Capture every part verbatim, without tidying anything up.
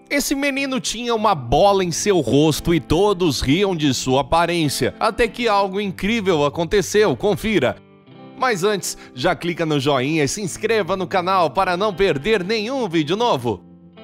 Esse menino tinha uma bola em seu rosto e todos riam de sua aparência, até que algo incrível aconteceu, confira. Mas antes, já clica no joinha e se inscreva no canal para não perder nenhum vídeo novo.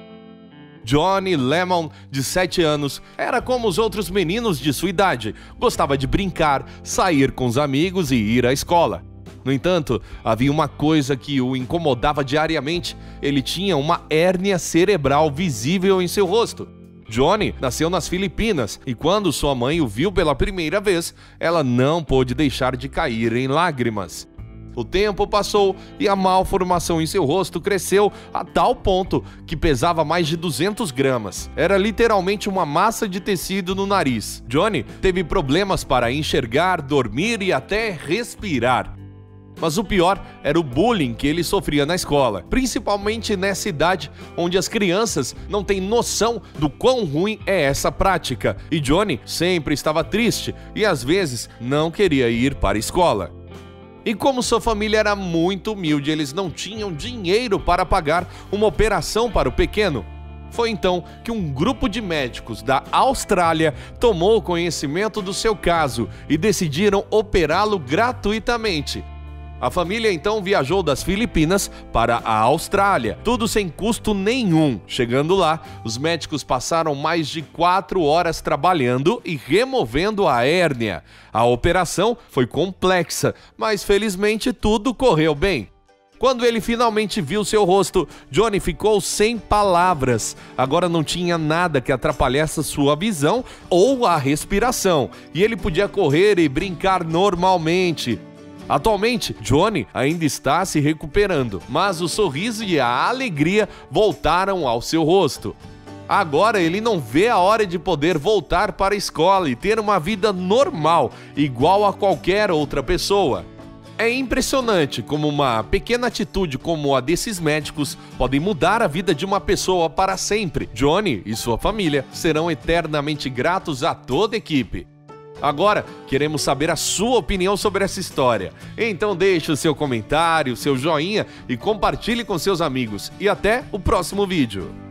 Johnny Lemon, de sete anos, era como os outros meninos de sua idade. Gostava de brincar, sair com os amigos e ir à escola. No entanto, havia uma coisa que o incomodava diariamente. Ele tinha uma hérnia cerebral visível em seu rosto. Johnny nasceu nas Filipinas e quando sua mãe o viu pela primeira vez, ela não pôde deixar de cair em lágrimas. O tempo passou e a malformação em seu rosto cresceu a tal ponto que pesava mais de duzentas gramas. Era literalmente uma massa de tecido no nariz. Johnny teve problemas para enxergar, dormir e até respirar. Mas o pior era o bullying que ele sofria na escola, principalmente nessa idade onde as crianças não têm noção do quão ruim é essa prática. E Johnny sempre estava triste e às vezes não queria ir para a escola. E como sua família era muito humilde, eles não tinham dinheiro para pagar uma operação para o pequeno. Foi então que um grupo de médicos da Austrália tomou conhecimento do seu caso e decidiram operá-lo gratuitamente. A família então viajou das Filipinas para a Austrália, tudo sem custo nenhum. Chegando lá, os médicos passaram mais de quatro horas trabalhando e removendo a hérnia. A operação foi complexa, mas felizmente tudo correu bem. Quando ele finalmente viu seu rosto, Johnny ficou sem palavras. Agora não tinha nada que atrapalhasse sua visão ou a respiração, e ele podia correr e brincar normalmente. Atualmente, Johnny ainda está se recuperando, mas o sorriso e a alegria voltaram ao seu rosto. Agora ele não vê a hora de poder voltar para a escola e ter uma vida normal, igual a qualquer outra pessoa. É impressionante como uma pequena atitude como a desses médicos pode mudar a vida de uma pessoa para sempre. Johnny e sua família serão eternamente gratos a toda a equipe. Agora, queremos saber a sua opinião sobre essa história. Então deixe o seu comentário, seu joinha e compartilhe com seus amigos. E até o próximo vídeo.